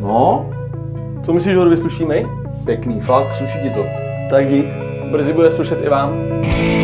No, Co myslíš, že vysluší my? pěkný, fakt, sluší ti to. Tak dík. Brzy bude slušet i vám.